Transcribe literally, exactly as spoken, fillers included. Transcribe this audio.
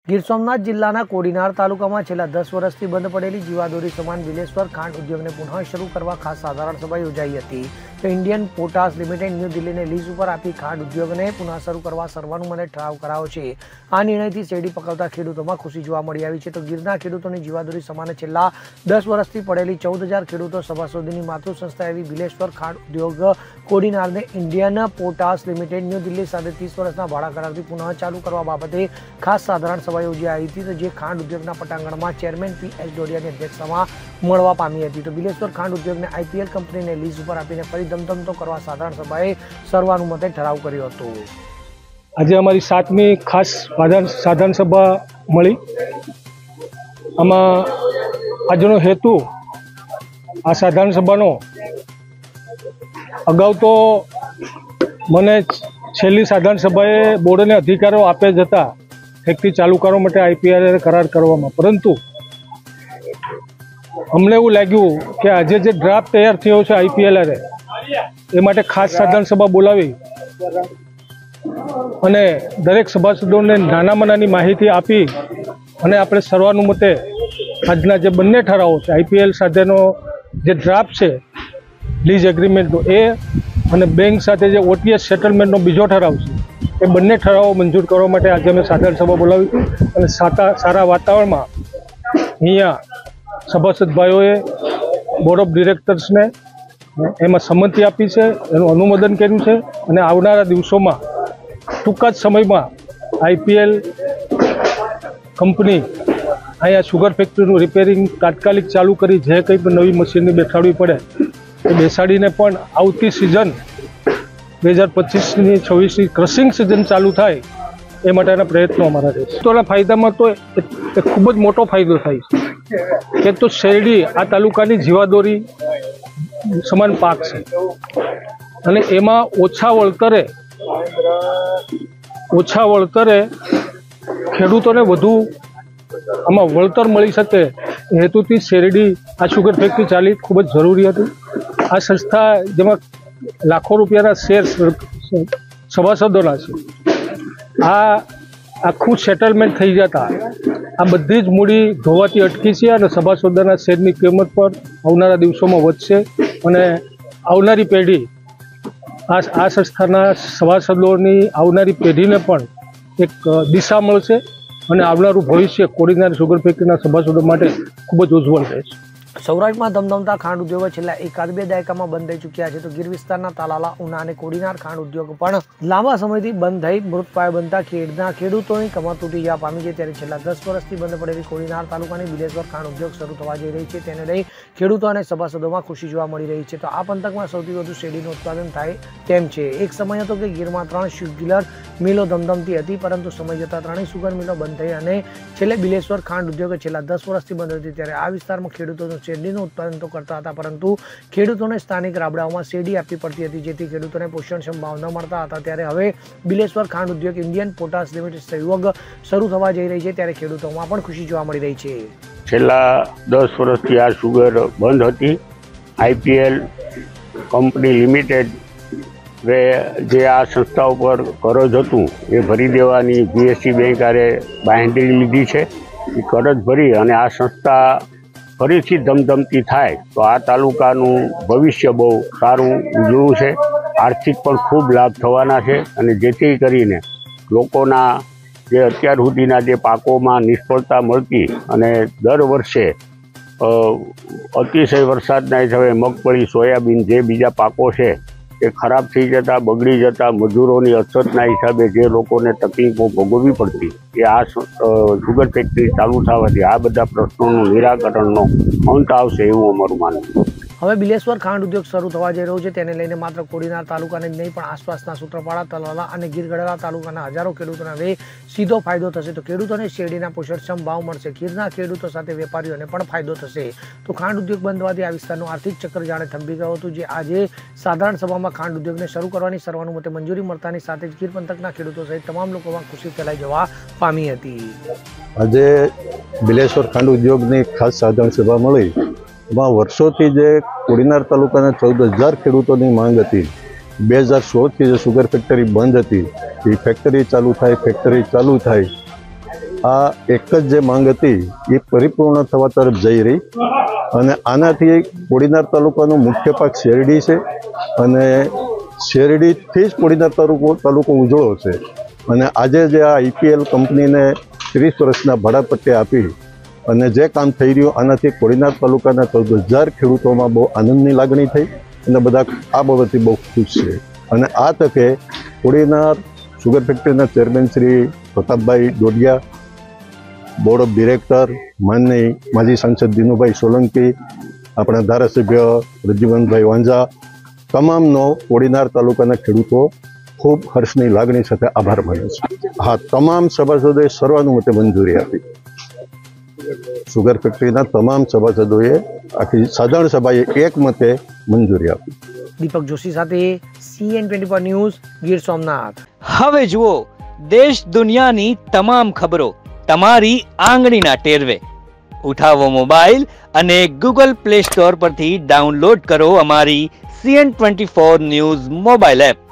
ગીર સોમનાથ જિલ્લાના કોડીનાર તાલુકામાં છેલ્લા દસ વર્ષથી બંધ પડેલી જીવાદોરી સમાન બિલેશ્વર ખાંડ ઉદ્યોગને પુનઃ શરૂ કરવા ખાસ સાધારણ સભા યોજાઈ હતી। તો ઇન્ડિયન પોટાશ લિમિટેડ ન્યૂ દિલ્હીને લીઝ ઉપર આપી ખાંડ ઉદ્યોગને પુનઃ શરૂ કરવા સર્વાનુમતે ઠરાવ કરાયો છે। આ નિર્ણયથી શેરડી પકવતા ખેડૂતોમાં ખુશી જોવા મળી આવી છે। તો ગીરના ખેડૂતોની જીવાદોરી સમાને છેલ્લા દસ વર્ષથી પડેલી ચૌદ હજાર ખેડૂતો સભાસદોની માતૃ સંસ્થા એવી બિલેશ્વર ખાંડ ઉદ્યોગ કોડીનારને Indian potash limited new Delhi સાથે ત્રીસ વર્ષના ભાડા કરારથી પુનઃ ચાલુ કરવા બાબતે ખાસ સાધારણ સભા યોજાઈ હતી। તો જે ખાંડ ઉદ્યોગના પટાંગણમાં ચેરમેન પી એચ ડોડિયાની અધ્યક્ષતામાં મળવા પામી હતી। તો બિલેશ્વર ખાંડ ઉદ્યોગને આઈપીએલ કંપનીને લીઝ ઉપર આપીને ફરી ધમધમતો કરવા સાધારણ સભાએ સર્વાનુમતે ઠરાવ કર્યો હતો। આજે અમારી સાતમી ખાસ સાધારણ સભા મળી। આમાં આજનો હેતુ આ સાધારણ સભાનો અગાઉ તો મને છેલ્લી સાધારણ સભાએ બોર્ડને અધિકારો આપ્યા જ હતા ફેક્ટરી ચાલુ કરવા માટે આઈપીએલ કરાર કરવામાં, પરંતુ અમને એવું લાગ્યું કે આજે જે ડ્રાફ્ટ તૈયાર થયો છે આઈપીએલ એ માટે ખાસ સાધારણ સભા બોલાવી અને દરેક સભાસદોને નાનામાં નાની માહિતી આપી અને આપણે સર્વાનુમતે આજના જે બંને ઠરાવો છે આઈપીએલ સાથેનો જે ડ્રાફ્ટ છે લીઝ એગ્રીમેન્ટનો એ અને બેંક સાથે જે ઓટીએસ સેટલમેન્ટનો બીજો ઠરાવ છે એ બંને ઠરાવો મંજૂર કરવા માટે આજે અમે સાધારણ સભા બોલાવી અને સાતા સારા વાતાવરણમાં અહીંયા સભાસદ ભાઈઓએ બોર્ડ ઓફ ડિરેક્ટર્સને એમાં સંમતિ આપી છે, એનું અનુમોદન કર્યું છે અને આવનારા દિવસોમાં ટૂંકા જ સમયમાં આઈપીએલ કંપની અહીંયા શુગર ફેક્ટરીનું રિપેરિંગ તાત્કાલિક ચાલુ કરી જે કંઈ પણ નવી મશીનની બેસાડવી પડે એ બેસાડીને પણ આવતી સિઝન બે હજાર પચીસની છવ્વીસની ક્રશિંગ સિઝન ચાલુ થાય એ માટેના પ્રયત્નો અમારા રહેશે। તોના ફાયદામાં તો એ ખૂબ જ મોટો ફાયદો થાય છે કે તો શેરડી આ તાલુકાની જીવાદોરી સમાન પાક છે અને એમાં ઓછા વળતરે ઓછા વળતરે ખેડૂતોને વધુ આમાં વળતર મળી શકે એ હેતુથી શેરડી આ શુગર ફેક્ટરી ચાલી ખૂબ જ જરૂરી હતી। આ સંસ્થા જેમાં લાખો રૂપિયાના શેર્સ સભાસદોના છે, આ આખું સેટલમેન્ટ થઈ જતા આ બધી જ મૂડી ધોવાથી અટકી છે અને સભાસદોના શેરની કિંમત પર આવનારા દિવસોમાં વધશે અને આવનારી પેઢી આ આ સંસ્થાના સભાસદોની આવનારી પેઢીને પણ એક દિશા મળશે અને આવનારું ભવિષ્ય કોડીનાર શુગર ફેક્ટરીના સભાસદો માટે ખૂબ જ ઉજ્જવળ રહેશે। સૌરાષ્ટ્રમાં ધમધમતા ખાંડ ઉદ્યોગો છેલ્લા એકાદ બે દાયકામાં બંધ થઈ ચૂક્યા છે। તો ગીર વિસ્તારના તાલાલા, ઉના અને કોડીનાર ખાંડ ઉદ્યોગ પણ લાંબા સમયથી બંધ થઈ મૃતપાય બનતા ખેડના ખેડૂતોની કમર તૂટી જવા પામી છે। ત્યારે છેલ્લા દસ વર્ષથી બંધ પડેલી કોડીનાર તાલુકાની બિલેશ્વર ખાંડ ઉદ્યોગ શરૂ થવા જઈ રહી છે, તેને લઈ ખેડૂતો અને સભાસદોમાં ખુશી જોવા મળી રહી છે। તો આ પંથકમાં સૌથી વધુ શેરડીનું ઉત્પાદન થાય તેમ છે। એક સમય હતો કે ગીરમાં ત્રણ શુગર મિલો ધમધમતી હતી, પરંતુ સમય જતાં ત્રણેય સુગર મિલો બંધ થઈ અને છેલ્લે બિલેશ્વર ખાંડ ઉદ્યોગ છેલ્લા દસ વર્ષથી બંધ હતી। ત્યારે આ વિસ્તારમાં ખેડૂતોનું શેરડીનું ઉત્પાદન તો કરતા હતા, પરંતુ ખેડૂતોને સ્થાનિક રાબડાઓમાં શેરડી આપવી પડતી હતી, જેથી ખેડૂતોને પોષણક્ષમ ભાવ ન મળતા હતા। ત્યારે હવે બિલેશ્વર ખાંડ ઉદ્યોગ ઇન્ડિયન પોટાશ લિમિટેડ સહયોગ શરૂ થવા જઈ રહી છે, ત્યારે ખેડૂતોમાં પણ ખુશી જોવા મળી રહી છે। છેલ્લા દસ વર્ષથી આ શુગર બંધ હતી। આઈપીએલ કંપની લિમિટેડ જે આ સંસ્થા ઉપર કરજ હતું એ ભરી દેવાની બીએસસી બેંક આરે બાંહેધરી લીધી છે। એ કરજ ભરી અને આ સંસ્થા ફરીથી ધમધમતી થાય તો આ તાલુકાનું ભવિષ્ય બહુ સારું ઉજળું છે, આર્થિક પણ ખૂબ લાભ થવાના છે અને જેથી કરીને લોકોના જે અત્યાર સુધીના જે પાકોમાં નિષ્ફળતા મળતી અને દર વર્ષે અતિશય વરસાદના હિસાબે મગફળી, સોયાબીન જે બીજા પાકો છે એ ખરાબ થઈ જતા, બગડી જતા, મજૂરોની અછતના હિસાબે જે લોકોને તકલીફો ભોગવવી પડતી એ આ શુગર ફેક્ટરી ચાલુ થવાથી આ બધા પ્રશ્નોનું નિરાકરણનો અંત આવશે એવું અમારું માનવું છે। હવે બિલેશ્વર ખાંડ ઉદ્યોગ શરૂ થવા જઈ રહ્યું છે, તેને લઈને માત્ર કોડીનાર તાલુકાને જ નહીં પણ આસપાસના સૂત્રપાડા, તલાલા અને ગીરગઢડા તાલુકાના હજારો ખેડૂતોને હવે સીધો ફાયદો થશે। તો ખેડૂતોને શેરડીના પોષણક્ષમ ભાવ મળશે, ગીરના ખેડૂતો સાથે વેપારીઓને પણ ફાયદો થશે। તો ખાંડ ઉદ્યોગ બંધ થવાથી આ વિસ્તારનું આર્થિક ચક્ર જાણે થંભી ગયું હતું, જે આજે સાધારણ સભામાં ખાંડ ઉદ્યોગને શરૂ કરવાની સર્વાનુમતે મંજૂરી મળતાની સાથે જ ગીર પંથકના ખેડૂતો સહિત તમામ લોકોમાં ખુશી ફેલાઈ જવા પામી હતી। આજે બિલેશ્વર ખાંડ ઉદ્યોગની ખાસ સાધારણ સભા મળી, એમાં વર્ષોથી જે કોડીનાર તાલુકાના ચૌદ હજાર ખેડૂતોની માંગ હતી, બે હજાર સોળથી જે શુગર ફેક્ટરી બંધ હતી એ ફેક્ટરી ચાલુ થાય ફેક્ટરી ચાલુ થાય આ એક જ જે માંગ હતી એ પરિપૂર્ણ થવા તરફ જઈ રહી અને આનાથી કોડીનાર તાલુકાનું મુખ્ય પાક શેરડી છે અને શેરડીથી જ કોડીનાર તાલુકો તાલુકો ઉજળો છે અને આજે જે આ આઈપીએલ કંપનીને ત્રીસ વર્ષના ભાડાપટ્ટે આપી અને જે કામ થઈ રહ્યું આનાથી કોડીનાર તાલુકાના ચૌદ હજાર ખેડૂતોમાં બહુ આનંદની લાગણી થઈ અને બધા આ બાબતથી બહુ ખુશ છે અને આ તકે કોડીનાર સુગર ફેક્ટરીના chairman Shri Pratapbhai Dodiya, board of director માનનીય માજી સાંસદ દિનુભાઈ સોલંકી, આપણા ધારાસભ્ય પ્રદ્યુમનભાઈ વાંઝા, તમામનો કોડીનાર તાલુકાના ખેડૂતો ખૂબ હર્ષની લાગણી સાથે આભાર માને છે. હા, તમામ સભાસદોએ સર્વાનુમતે મંજૂરી આપી. સુગર ફેક્ટરીના તમામ સભાસદોએ આખી સાધારણ સભાએ એક મતે મંજૂરી આપી. દીપક જોશી સાથે CN twenty four news, Gir Somnath. હવે જુઓ દેશ દુનિયાની તમામ ખબરો તમારી આંગળીના ટેરવે. ઉઠાવો મોબાઈલ અને ગૂગલ પ્લે સ્ટોર પરથી ડાઉનલોડ કરો અમારી CN twenty four news mobile app.